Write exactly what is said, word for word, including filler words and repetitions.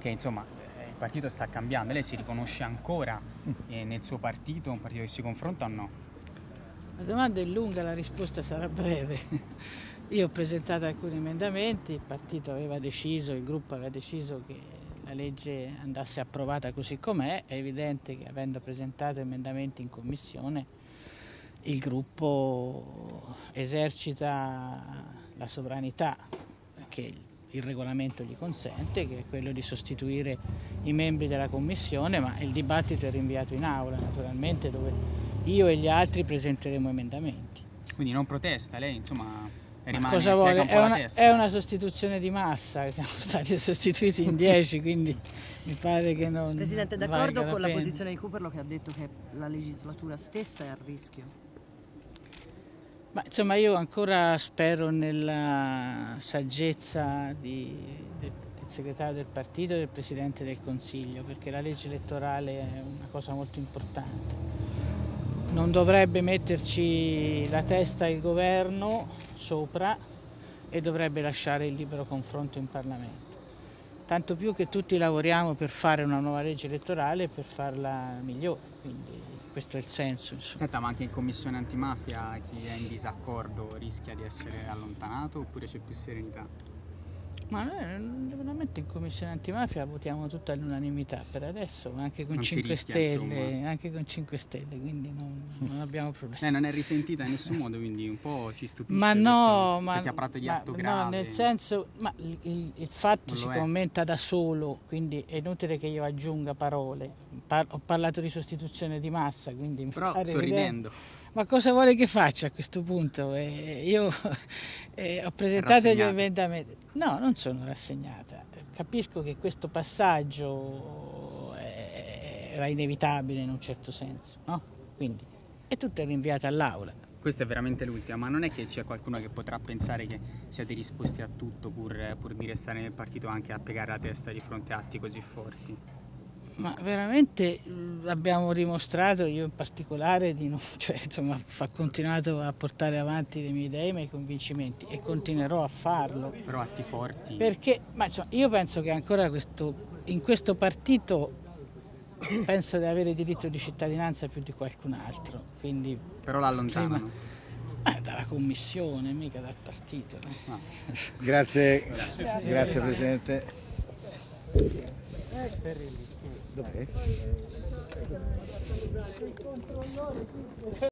perché insomma il partito sta cambiando. Lei si riconosce ancora eh, nel suo partito, un partito che si confronta o no? La domanda è lunga, la risposta sarà breve. Io ho presentato alcuni emendamenti, il partito aveva deciso, il gruppo aveva deciso che la legge andasse approvata così com'è. È evidente che avendo presentato emendamenti in commissione il gruppo esercita la sovranità che il regolamento gli consente, che è quello di sostituire i membri della commissione, ma il dibattito è rinviato in aula naturalmente, dove io e gli altri presenteremo emendamenti. Quindi non protesta, lei insomma rimane, cosa vuole? un È, una, testa. è una sostituzione di massa, siamo stati sostituiti in dieci, quindi mi pare che non Presidente, è d'accordo con la pena. posizione di Cooperlo che ha detto che la legislatura stessa è a rischio? Ma insomma io ancora spero nella saggezza di, del, del segretario del partito e del Presidente del Consiglio, perché la legge elettorale è una cosa molto importante. Non dovrebbe metterci la testa il governo sopra e dovrebbe lasciare il libero confronto in Parlamento. Tanto più che tutti lavoriamo per fare una nuova legge elettorale e per farla migliore, quindi questo è il senso. Aspetta, ma anche in commissione antimafia chi è in disaccordo rischia di essere allontanato oppure c'è più serenità? Ma noi veramente in commissione antimafia votiamo tutto all'unanimità per adesso, anche con non cinque rischia, Stelle, anche con cinque Stelle, quindi non, non abbiamo problemi. Lei non è risentita in nessun modo, quindi un po' ci stupisce. Ma no, ma, c'è chi ha parlato di ma, atto grave. no, nel senso, ma il, il, il fatto si è. commenta da solo, quindi è inutile che io aggiunga parole. Par ho parlato di sostituzione di massa, quindi mi però pare sorridendo. Evidente. Ma cosa vuole che faccia a questo punto? Eh, io eh, ho presentato gli emendamenti. No, non sono rassegnata. Capisco che questo passaggio era inevitabile in un certo senso, no? Quindi è tutto rinviato all'aula. Questa è veramente l'ultima, ma non è che c'è qualcuno che potrà pensare che siete disposti a tutto pur, pur di restare nel partito, anche a piegare la testa di fronte a atti così forti? Ma veramente abbiamo dimostrato, io in particolare, di non, cioè, insomma, ho continuato a portare avanti le mie idee e i miei convincimenti e continuerò a farlo. Però atti forti. Perché, ma insomma, io penso che ancora questo, in questo partito penso di avere diritto di cittadinanza più di qualcun altro. Quindi, però l'allontanano. Eh, dalla commissione, mica dal partito. No. Grazie, grazie, grazie Presidente. Dov'è?